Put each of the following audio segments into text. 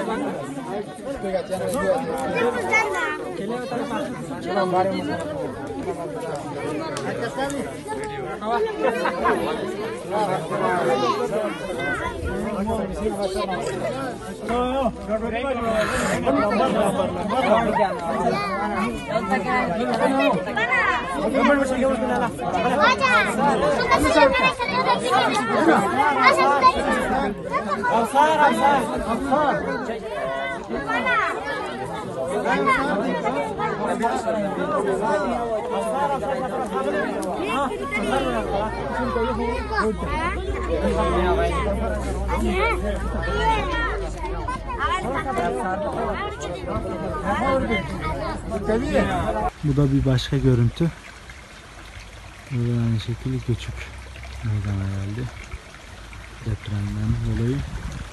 Bu da bir başka görüntü. Burada aynı şekilde göçük meydana geldi. Depremden dolayı.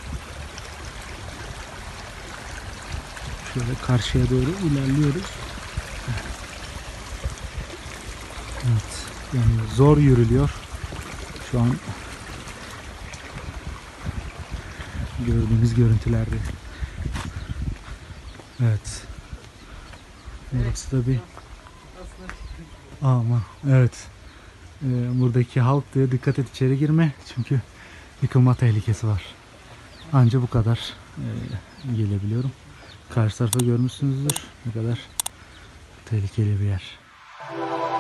Şöyle karşıya doğru ilerliyoruz. Evet, yani zor yürülüyor. Şu an gördüğümüz görüntülerde. Evet. Burası da bir ama evet. Buradaki halk diye dikkat et içeri girme çünkü yıkılma tehlikesi var. Anca bu kadar gelebiliyorum. Karşı tarafa görmüşsünüzdür ne kadar tehlikeli bir yer.